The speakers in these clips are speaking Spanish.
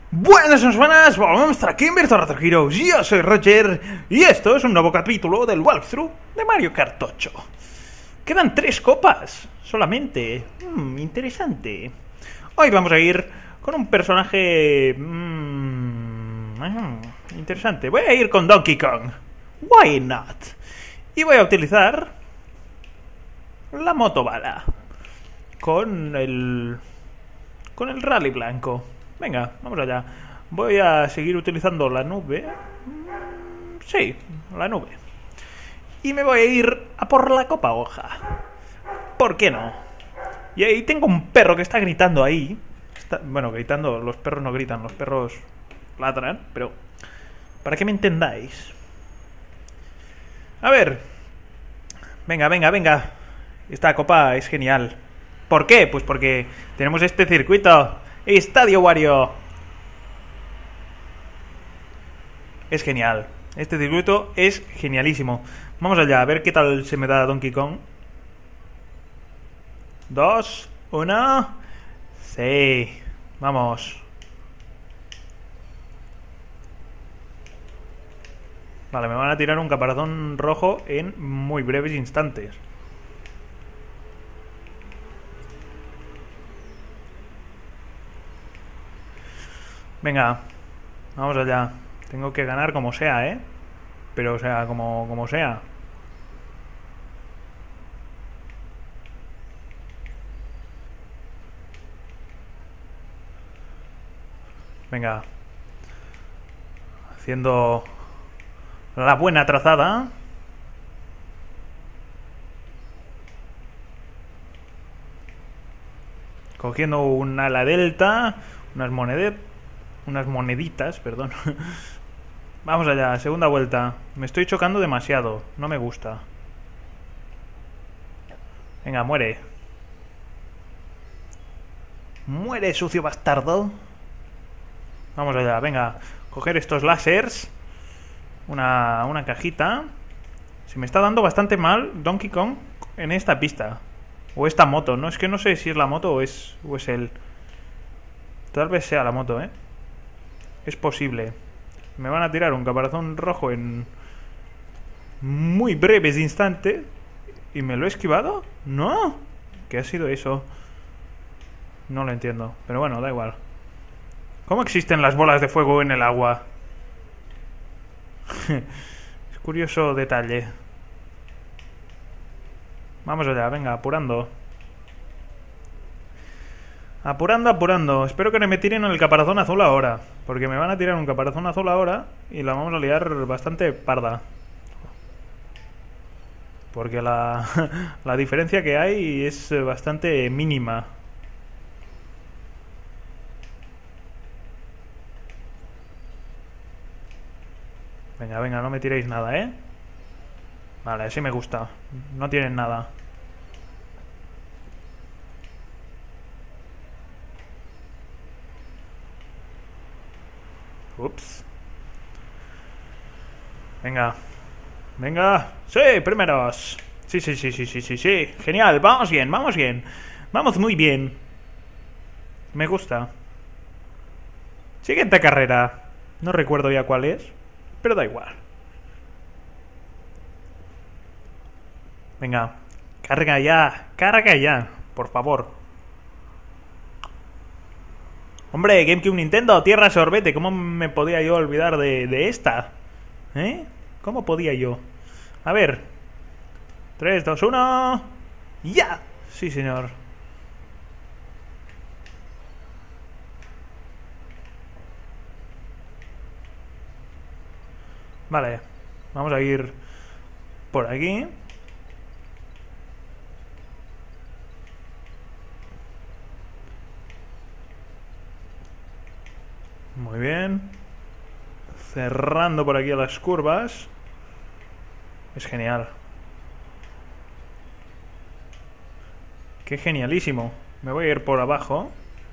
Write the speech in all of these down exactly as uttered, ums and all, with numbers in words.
Buenas noches, buenas, volvemos a estar aquí en Virtua Retro Heroes. Yo soy Roger y esto es un nuevo capítulo del walkthrough de Mario Kart ocho. Quedan tres copas solamente. Mm, interesante. Hoy vamos a ir con un personaje mm, interesante. Voy a ir con Donkey Kong. Why not? Y voy a utilizar la motobala con el con el rally blanco. Venga, vamos allá. Voy a seguir utilizando la nube. Sí, la nube. Y me voy a ir a por la copa hoja. ¿Por qué no? Y ahí tengo un perro que está gritando ahí. Está, bueno, gritando, los perros no gritan, los perros ladran, pero para que me entendáis. A ver. Venga, venga, venga. Esta copa es genial. ¿Por qué? Pues porque tenemos este circuito. Estadio Wario. Es genial. Este circuito es genialísimo. Vamos allá, a ver qué tal se me da Donkey Kong. Dos, uno. Sí. Vamos. Vale, me van a tirar un caparazón rojo en muy breves instantes. Venga, vamos allá. Tengo que ganar como sea, ¿eh? Pero, o sea, como, como sea. Venga. Haciendo la buena trazada. Cogiendo un ala delta. Unas monedas. Unas moneditas, perdón. Vamos allá, segunda vuelta. Me estoy chocando demasiado. No me gusta. Venga, muere. Muere, sucio bastardo. Vamos allá, venga. Coger estos lásers. Una, una cajita. Se me está dando bastante mal Donkey Kong en esta pista. O esta moto. No, es que no sé si es la moto o es, o es él. Tal vez sea la moto, ¿eh? Es posible. Me van a tirar un caparazón rojo en muy breves instantes. ¿Y me lo he esquivado? ¡No! ¿Qué ha sido eso? No lo entiendo. Pero bueno, da igual. ¿Cómo existen las bolas de fuego en el agua? Es curioso detalle. Vamos allá, venga, apurando. Apurando, apurando. Espero que no me tiren el caparazón azul ahora. Porque me van a tirar un caparazón azul ahora y la vamos a liar bastante parda. Porque la, la diferencia que hay es bastante mínima. Venga, venga, no me tiréis nada, ¿eh? Vale, así me gusta. No tienen nada. Ups. Venga. Venga. Sí, primeros. Sí, sí, sí, sí, sí, sí, sí. Genial, vamos bien, vamos bien. Vamos muy bien. Me gusta. Siguiente carrera. No recuerdo ya cuál es, pero da igual. Venga. Carga ya. Carga ya. Por favor. Hombre, GameCube, Nintendo, tierra sorbete. ¿Cómo me podía yo olvidar de, de esta? ¿Eh? ¿Cómo podía yo? A ver. tres, dos, uno. ¡Ya! Sí, señor. Vale. Vamos a ir por aquí. Muy bien. Cerrando por aquí a las curvas. Es genial. Qué genialísimo. Me voy a ir por abajo.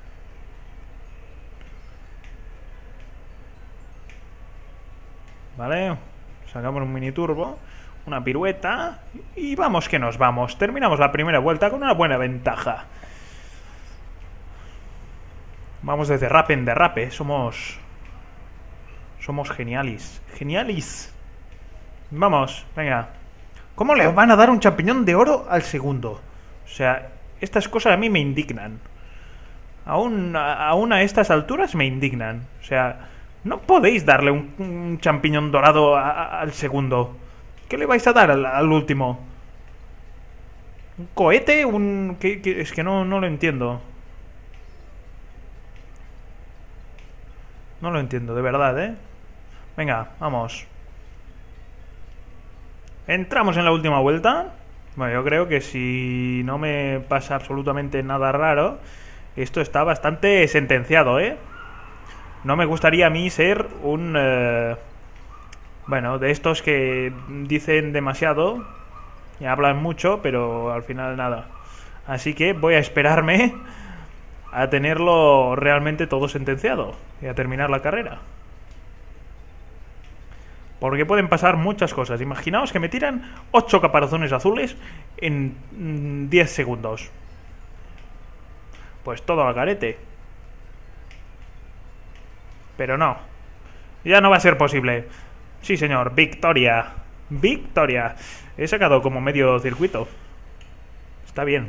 Vale. Sacamos un mini turbo. Una pirueta. Y vamos que nos vamos. Terminamos la primera vuelta con una buena ventaja. Vamos de derrape en derrape. Somos... Somos genialis. Genialis. Vamos, venga. ¿Cómo le van a dar un champiñón de oro al segundo? O sea, estas cosas a mí me indignan. Aún, aún a estas alturas me indignan. O sea, no podéis darle un, un champiñón dorado a, a, al segundo. ¿Qué le vais a dar al, al último? ¿Un cohete? Un... ¿Qué, qué? Es que no, no lo entiendo. No lo entiendo, de verdad, ¿eh? Venga, vamos. Entramos en la última vuelta. Bueno, yo creo que si no me pasa absolutamente nada raro, esto está bastante sentenciado, ¿eh? No me gustaría a mí ser un... Eh, bueno, de estos que dicen demasiado y hablan mucho, pero al final nada. Así que voy a esperarme a tenerlo realmente todo sentenciado y a terminar la carrera. Porque pueden pasar muchas cosas. Imaginaos que me tiran ocho caparazones azules en diez segundos. Pues todo al garete. Pero no. Ya no va a ser posible. Sí, señor. Victoria. Victoria. He sacado como medio circuito. Está bien.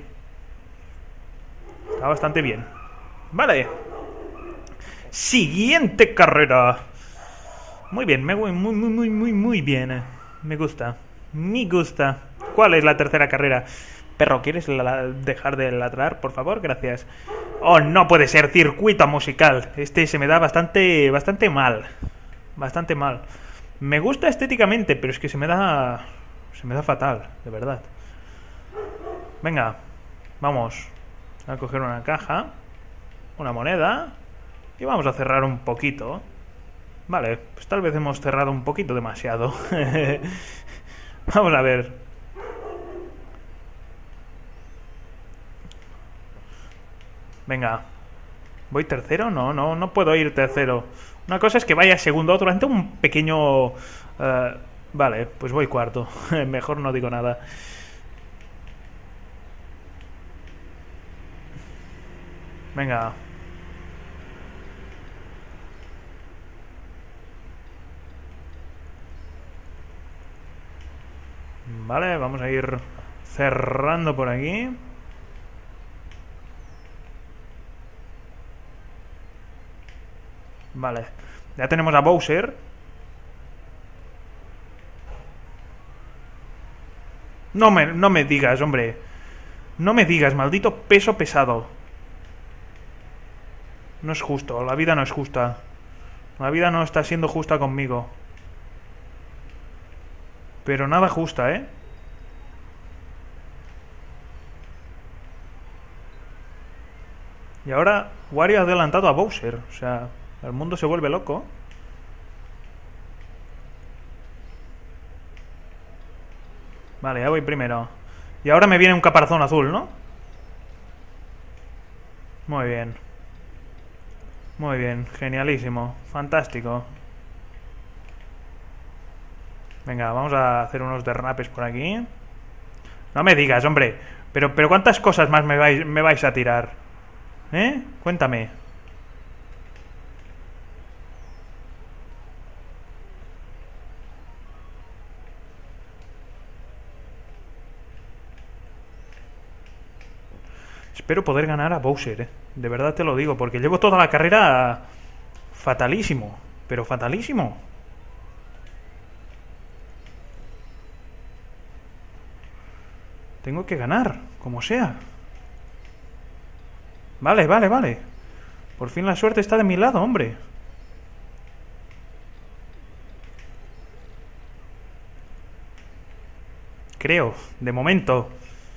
Está bastante bien. Vale. Siguiente carrera. Muy bien, me voy muy, muy, muy, muy, muy bien. Me gusta. Me gusta. ¿Cuál es la tercera carrera? Perro, ¿quieres la dejar de ladrar, por favor? Gracias. Oh, no puede ser. Circuito musical. Este se me da bastante, bastante mal. Bastante mal. Me gusta estéticamente, pero es que se me da... Se me da fatal, de verdad. Venga. Vamos. A coger una caja. Una moneda. Y vamos a cerrar un poquito. Vale, pues tal vez hemos cerrado un poquito demasiado. Vamos a ver. Venga. ¿Voy tercero? No, no, no puedo ir tercero. Una cosa es que vaya segundo, otro ante un pequeño... Uh, vale, pues voy cuarto. Mejor no digo nada. Venga. Vale, vamos a ir cerrando por aquí. Vale, ya tenemos a Bowser. No me, no me digas, hombre. No me digas, maldito peso pesado. No es justo, la vida no es justa. La vida no está siendo justa conmigo. Pero nada justa, ¿eh? Y ahora Wario ha adelantado a Bowser. O sea, el mundo se vuelve loco. Vale, ya voy primero. Y ahora me viene un caparazón azul, ¿no? Muy bien. Muy bien, genialísimo. Fantástico. Venga, vamos a hacer unos derrapes por aquí. No me digas, hombre. Pero, pero ¿cuántas cosas más me vais, me vais a tirar? ¿Eh? Cuéntame. Espero poder ganar a Bowser, ¿eh? De verdad te lo digo, porque llevo toda la carrera fatalísimo. Pero fatalísimo. Tengo que ganar, como sea. Vale, vale, vale. Por fin la suerte está de mi lado, hombre. Creo, de momento.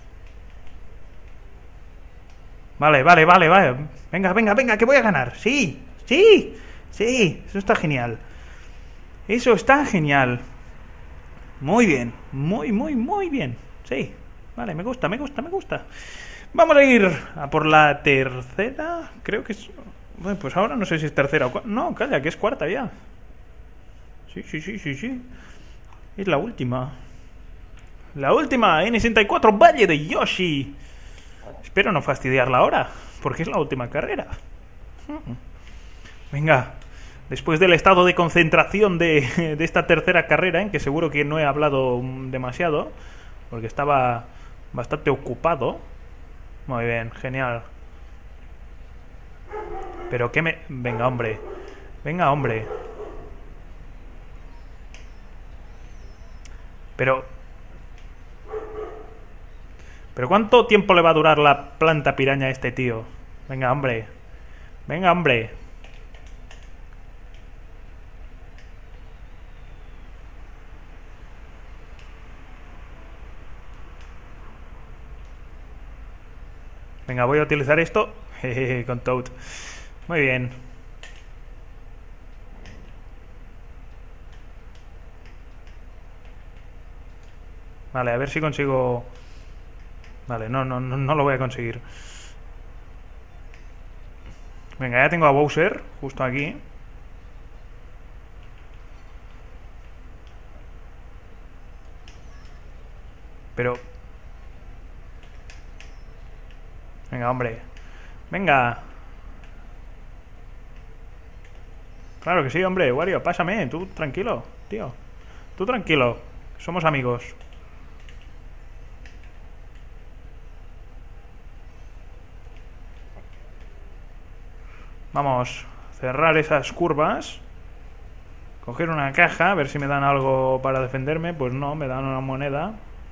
Vale, vale, vale, vale. Venga, venga, venga, que voy a ganar. Sí, sí, sí. Eso está genial. Eso está genial. Muy bien, muy, muy, muy bien. Sí. Vale, me gusta, me gusta, me gusta. Vamos a ir a por la tercera. Creo que es... Bueno, pues ahora no sé si es tercera o cuarta. No, calla, que es cuarta ya. Sí, sí, sí, sí, sí. Es la última. La última, N sesenta y cuatro Valle de Yoshi. Espero no fastidiarla ahora, porque es la última carrera. Venga, después del estado de concentración de, de esta tercera carrera, en que seguro que no he hablado demasiado, porque estaba bastante ocupado. Muy bien, genial. Pero que me... Venga, hombre. Venga, hombre. Pero... ¿Pero cuánto tiempo le va a durar la planta piraña a este tío? Venga, hombre. Venga, hombre. Venga, voy a utilizar esto. Jejeje, con Toad. Muy bien. Vale, a ver si consigo... Vale, no, no, no, no lo voy a conseguir. Venga, ya tengo a Bowser justo aquí. Pero... Venga, hombre. Venga. Claro que sí, hombre. Wario, pásame. Tú tranquilo, tío. Tú tranquilo. Somos amigos. Vamos. Cerrar esas curvas. Coger una caja. A ver si me dan algo para defenderme. Pues no, me dan una moneda.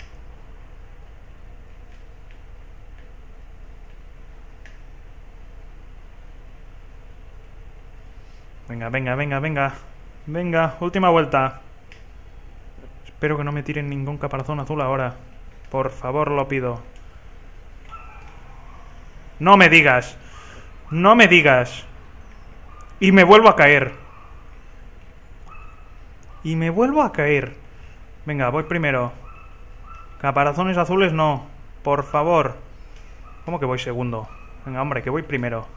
Venga, venga, venga, venga. Venga, última vuelta. Espero que no me tiren ningún caparazón azul ahora. Por favor, lo pido. No me digas. No me digas. Y me vuelvo a caer. Y me vuelvo a caer. Venga, voy primero. Caparazones azules no. Por favor. ¿Cómo que voy segundo? Venga, hombre, que voy primero.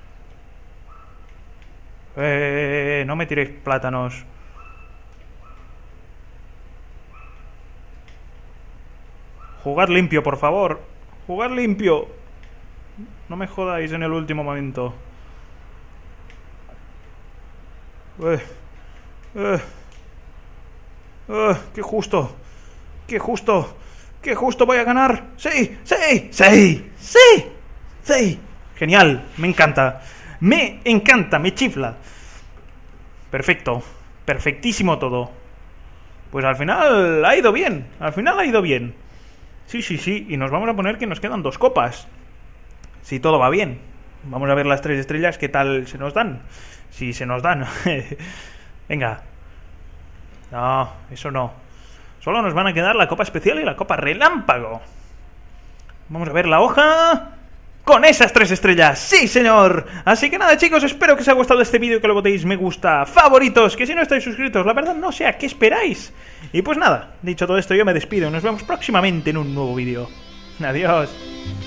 Eh, no me tiréis plátanos. Jugad limpio, por favor. Jugad limpio. No me jodáis en el último momento. Eh, eh, eh, ¡Qué justo! ¡Qué justo! ¡Qué justo voy a ganar! ¡Sí! ¡Sí! ¡Sí! ¡Sí! ¡Sí! Genial, me encanta. Me encanta, me chifla. Perfecto. Perfectísimo todo. Pues al final ha ido bien. Al final ha ido bien. Sí, sí, sí. Y nos vamos a poner que nos quedan dos copas. Si todo va bien. Vamos a ver las tres estrellas qué tal se nos dan. Si se nos dan. Venga. No, eso no. Solo nos van a quedar la copa especial y la copa relámpago. Vamos a ver la hoja... Con esas tres estrellas, ¡sí señor! Así que nada chicos, espero que os haya gustado este vídeo, que lo botéis me gusta, favoritos, que si no estáis suscritos, la verdad no sé a qué esperáis. Y pues nada, dicho todo esto yo me despido, nos vemos próximamente en un nuevo vídeo. Adiós.